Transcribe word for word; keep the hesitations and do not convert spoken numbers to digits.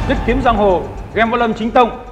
Nhất kiếm giang hồ, game võ lâm chính tông.